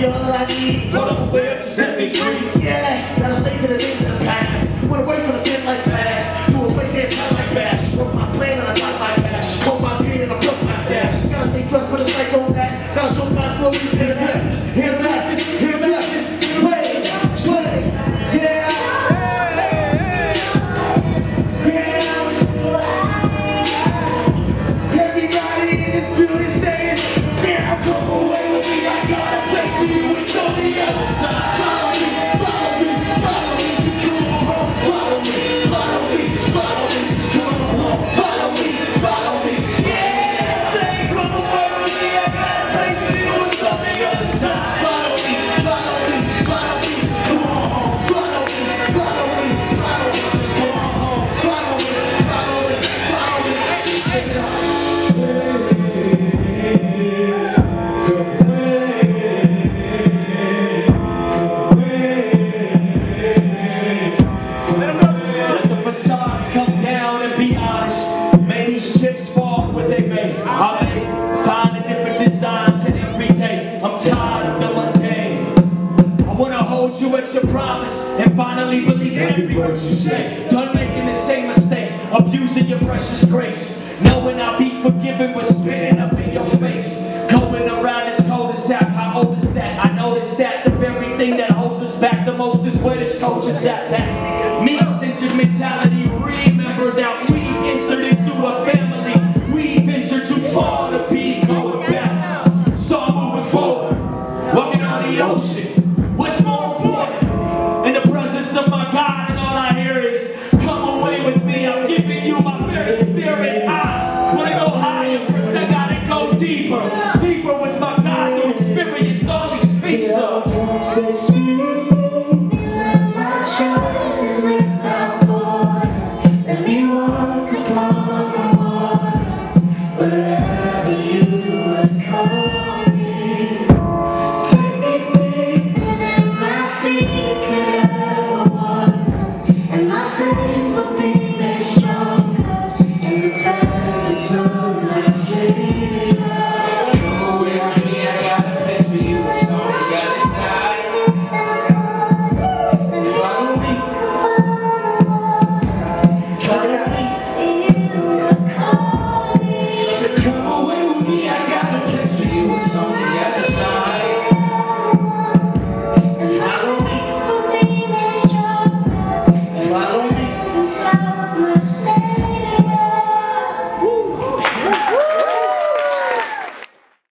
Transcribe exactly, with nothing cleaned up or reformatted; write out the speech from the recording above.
be all that I need. What I'm with, set me free. Yeah, gotta stay to the things of the past. Wanna wait for the sin like fast. Do a waste that's not like bash. Work my plan and I top my cash. Hold my beard and I brush my stash. Gotta stay fresh but it's like don't last. Gotta show God's glory to the masses. Here's asses, here's asses. Play, play, yeah. Everybody in this building saying, yeah, come away with me. I got a place for you. It's on the other side. Follow me, follow me, follow me. Just come on home. Follow me, follow me, follow me. Just come on home. Follow me, follow me. Yeah, say, come away with me. I got a place for you. It's on the other side. Follow me, follow me, follow me. Just come on home. Follow me, follow me, follow me. Just come on home. Follow me, follow me, follow me. Take it off. Let the facades come down and be honest. May these chips fall what they may. I may find a different designs in every day. I'm tired of the mundane. I wanna hold you at your promise and finally believe every word you say. Done making the same mistakes, abusing your precious grace. Knowing I'll be forgiven but spitting up in your face. Going around this cul-de-sac, how old is that? I noticed that the very thing that holds us back the most is where this coach is at. That me-centered mentality, remember that we've entered into a family. We've ventured too far to be going back. So I'm moving forward, walking on the ocean. What's more